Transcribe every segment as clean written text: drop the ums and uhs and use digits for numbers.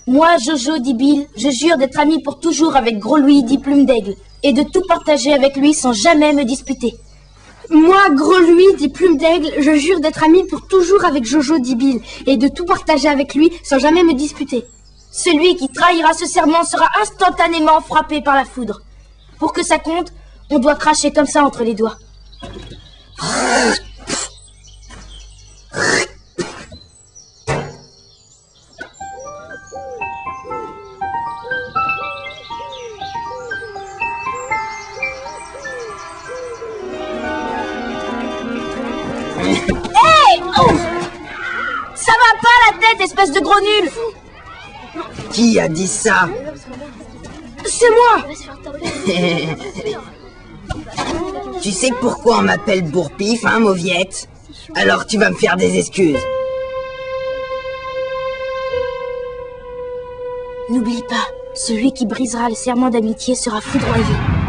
Moi, Jojo, dit Bill, je jure d'être ami pour toujours avec Gros Louis, dit Plume d'Aigle, et de tout partager avec lui sans jamais me disputer. Moi, Gros Louis, dit Plume d'Aigle, je jure d'être ami pour toujours avec Jojo, dit Bill, et de tout partager avec lui sans jamais me disputer. Celui qui trahira ce serment sera instantanément frappé par la foudre. Pour que ça compte, on doit cracher comme ça entre les doigts. Ça va pas la tête, espèce de gros nul! Qui a dit ça? C'est moi! Tu sais pourquoi on m'appelle Bourpif, hein, Mauviette? Alors tu vas me faire des excuses. N'oublie pas, celui qui brisera le serment d'amitié sera foudroyé.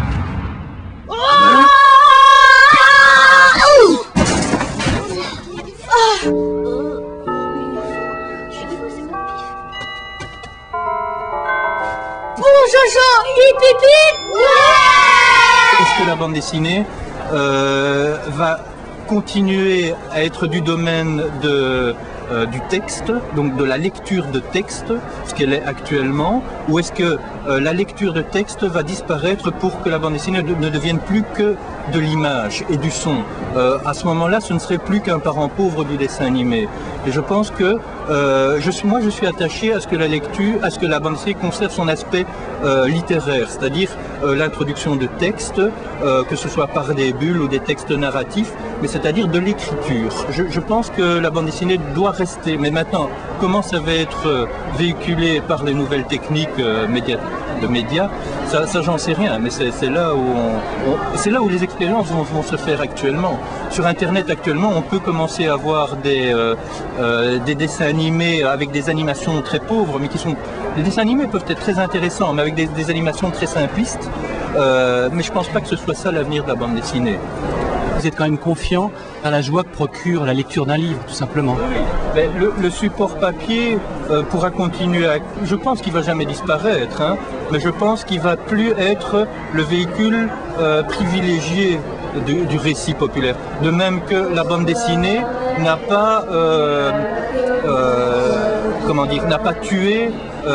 Jojo, hip hip hip! Est-ce que la bande dessinée va continuer à être du domaine du texte, donc de la lecture de texte, ce qu'elle est actuellement, ou est-ce que la lecture de texte va disparaître pour que la bande dessinée ne devienne plus que de l'image et du son? À ce moment-là, ce ne serait plus qu'un parent pauvre du dessin animé. Et je pense que je suis attaché à ce que la lecture, à ce que la bande dessinée conserve son aspect littéraire, c'est-à-dire l'introduction de textes, que ce soit par des bulles ou des textes narratifs, mais c'est-à-dire de l'écriture. Je pense que la bande dessinée doit rester, mais maintenant, comment ça va être véhiculé par les nouvelles techniques de médias, ça j'en sais rien, mais c'est là où les expériences vont se faire actuellement. Sur Internet actuellement, on peut commencer à voir des dessins animés avec des animations très pauvres, mais les dessins animés peuvent être très intéressants, mais avec des animations très simplistes. Mais je pense pas que ce soit ça l'avenir de la bande dessinée. Vous êtes quand même confiant à la joie que procure la lecture d'un livre, tout simplement. Oui. Mais le support papier pourra continuer à... Je pense qu'il ne va jamais disparaître, hein, mais je pense qu'il ne va plus être le véhicule privilégié du récit populaire. De même que la bande dessinée n'a pas... n'a pas tué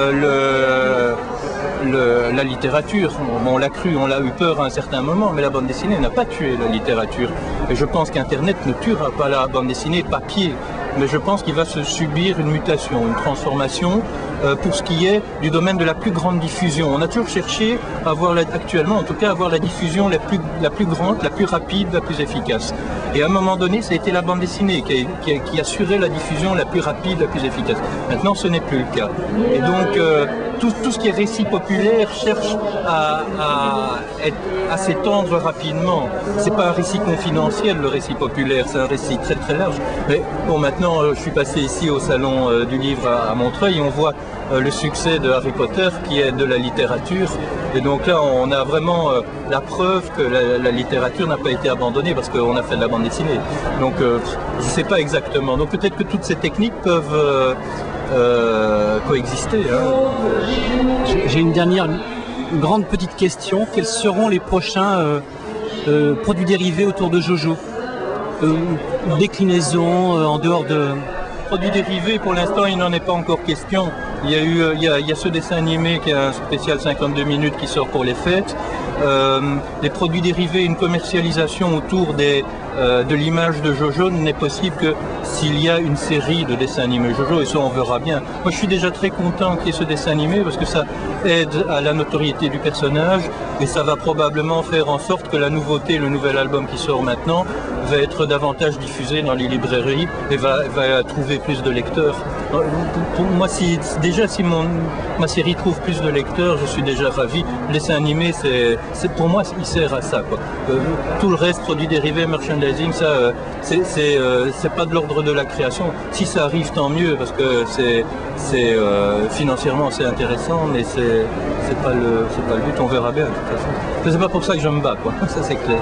la littérature. On l'a cru, on l'a eu peur à un certain moment, mais la bande dessinée n'a pas tué la littérature. Et je pense qu'Internet ne tuera pas la bande dessinée papier, mais je pense qu'il va se subir une mutation, une transformation pour ce qui est du domaine de la plus grande diffusion. On a toujours cherché à avoir, actuellement en tout cas, avoir la diffusion la plus grande, la plus rapide, la plus efficace. Et à un moment donné, ça a été la bande dessinée qui assurait la diffusion la plus rapide, la plus efficace. Maintenant, ce n'est plus le cas. Et donc, tout ce qui est récit populaire cherche à s'étendre rapidement. C'est pas un récit confidentiel, le récit populaire, c'est un récit très très large. Mais bon, maintenant, je suis passé ici au salon du livre à Montreuil et on voit le succès de Harry Potter qui est de la littérature. Et donc là, on a vraiment la preuve que la littérature n'a pas été abandonnée parce qu'on a fait de la bande dessinée. Donc, je ne sais pas exactement. Donc peut-être que toutes ces techniques peuvent coexister. Hein. J'ai une grande petite question. Quels seront les prochains produits dérivés autour de Jojo? Déclinaison en dehors de... Produits dérivés, pour l'instant, il n'en est pas encore question. Il y a ce dessin animé qui a un spécial 52 minutes qui sort pour les fêtes. Les produits dérivés, une commercialisation autour de l'image de Jojo n'est possible que s'il y a une série de dessins animés Jojo, et ça on verra bien. Moi je suis déjà très content qu'il y ait ce dessin animé parce que ça aide à la notoriété du personnage et ça va probablement faire en sorte que la nouveauté, le nouvel album qui sort maintenant, va être davantage diffusé dans les librairies et va trouver plus de lecteurs. Pour moi, si ma série trouve plus de lecteurs, je suis déjà ravi. Le dessin animé, pour moi, il sert à ça, quoi. Tout le reste, produits dérivés, merchandising, ça, c'est pas de l'ordre de la création. Si ça arrive, tant mieux, parce que financièrement c'est intéressant, mais c'est pas le but. On verra bien, de toute façon. C'est pas pour ça que je me bats, quoi. Ça, c'est clair.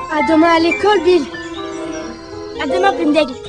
À demain à l'école, Bill. À demain, Plume d'Aigle.